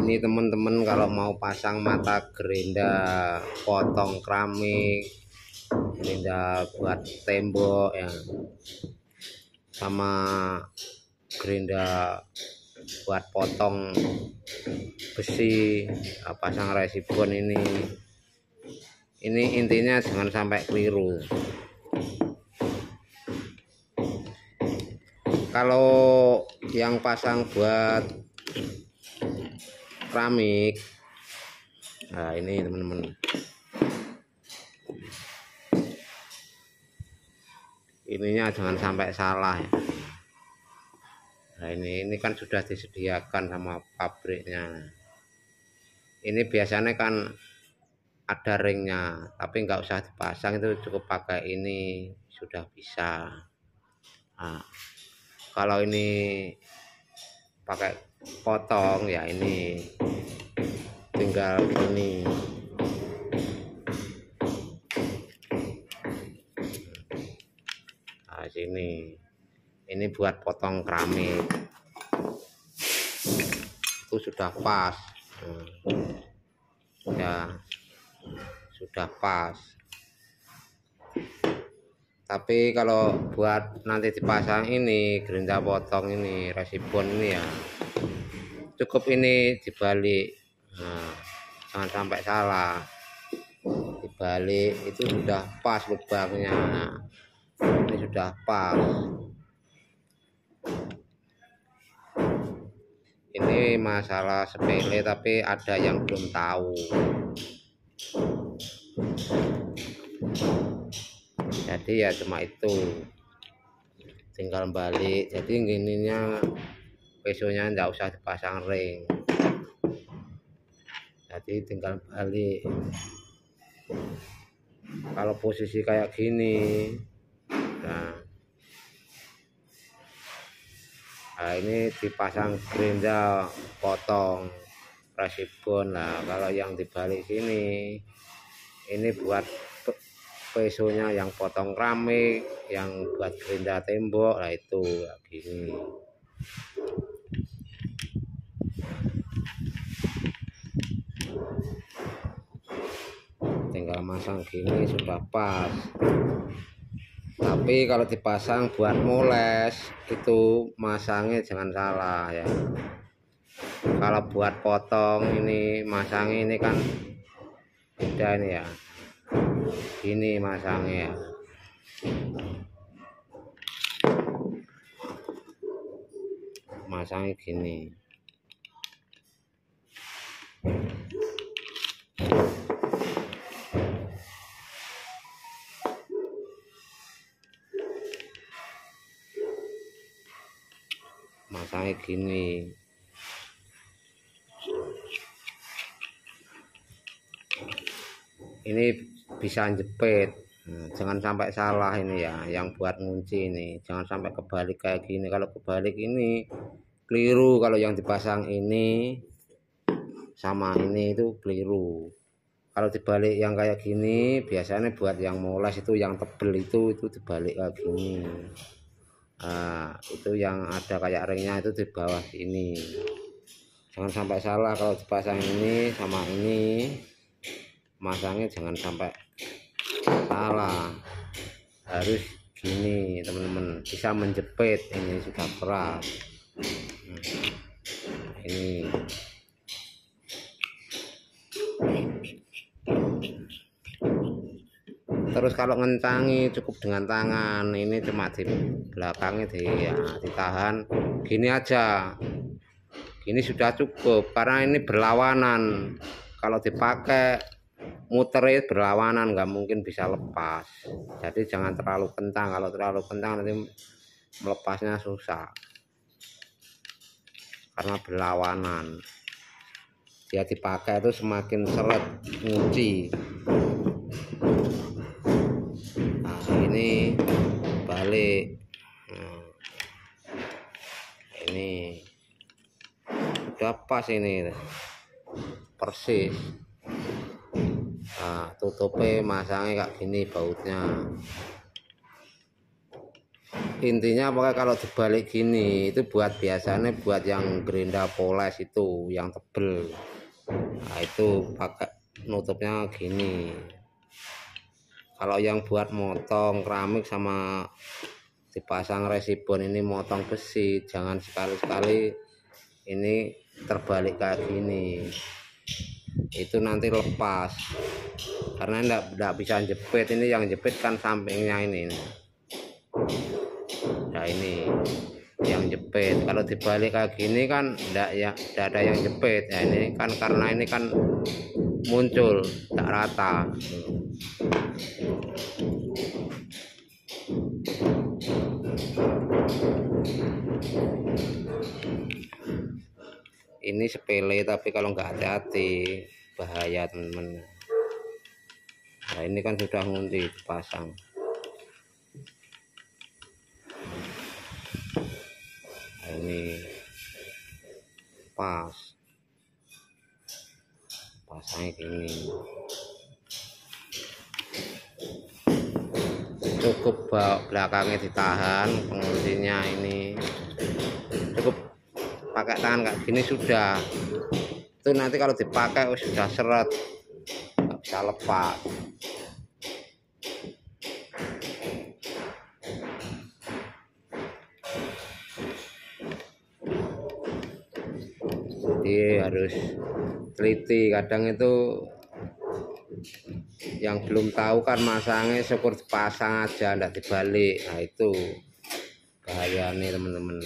ini teman-teman kalau mau pasang mata gerinda potong keramik, gerinda buat tembok ya, sama gerinda buat potong besi, pasang resibon ini intinya jangan sampai keliru. Kalau yang pasang buat keramik, nah ini teman-teman, ininya jangan sampai salah ya. Nah ini kan sudah disediakan sama pabriknya. Ini biasanya kan ada ringnya, tapi nggak usah dipasang, itu cukup pakai ini sudah bisa. Nah, kalau ini pakai potong ya ini tinggal ini. Nah, ini buat potong keramik itu sudah pas ya, sudah pas. Tapi kalau buat nanti dipasang ini gerinda potong ini resibon ini ya cukup ini dibalik. Nah, jangan sampai salah, dibalik itu sudah pas lubangnya. Nah, ini sudah pas. Ini masalah sepele tapi ada yang belum tahu. Jadi ya cuma itu, tinggal balik. Jadi gininya pesonya nggak usah dipasang ring, jadi tinggal balik. Kalau posisi kayak gini, nah ini dipasang gerinda potong resibon. Nah kalau yang dibalik sini ini buat pesonya yang potong keramik, yang buat gerinda tembok. Nah itu gini. Tinggal masang gini sudah pas. Tapi kalau dipasang buat moles itu masangnya jangan salah ya. Kalau buat potong ini masangnya ini kan beda ini ya, ini masangnya ya. Masangnya gini. Masangnya gini. Ini bisa jepit. Nah, jangan sampai salah ini ya, yang buat ngunci ini jangan sampai kebalik kayak gini. Kalau kebalik ini keliru, kalau yang dipasang ini sama ini itu keliru. Kalau dibalik yang kayak gini biasanya buat yang moles itu, yang tebel itu dibalik kayak gini. Nah, itu yang ada kayak ringnya itu di bawah ini. Jangan sampai salah kalau dipasang ini sama ini, masangnya jangan sampai salah. Harus gini teman-teman, bisa menjepit. Ini sudah keras. Ini terus kalau ngencangi cukup dengan tangan, ini cuma di belakangnya ditahan gini aja, gini sudah cukup karena ini berlawanan. Kalau dipakai muternya berlawanan, nggak mungkin bisa lepas. Jadi jangan terlalu kencang, kalau terlalu kencang nanti melepasnya susah karena berlawanan. Dia dipakai itu semakin seret ngunci. Ini balik. Nah, ini udah pas, ini persis. Nah, tutupnya masangnya kayak gini bautnya. Intinya pokoknya kalau dibalik gini itu buat biasanya buat yang gerinda poles itu yang tebel. Nah itu pakai nutupnya gini. Kalau yang buat motong keramik sama dipasang resibon ini motong besi, jangan sekali-sekali ini terbalik kayak gini. Itu nanti lepas karena enggak bisa jepit. Ini yang jepit kan sampingnya ini. Nah ini yang jepit. Kalau dibalik kayak gini kan enggak ada yang jepit. Nah ini kan karena ini kan muncul tak rata. Ini sepele tapi kalau nggak hati-hati bahaya teman-teman. Nah ini kan sudah ngunci dipasang. Nah, ini pas pasangnya gini. Cukup belakangnya ditahan, penguncinya ini cukup pakai tangan kayak gini sudah. Itu nanti kalau dipakai sudah seret, nggak bisa lepas. Jadi harus teliti. Kadang itu yang belum tahu kan masangnya syukur dipasang aja ndak dibalik. Nah itu bahaya nih teman-teman.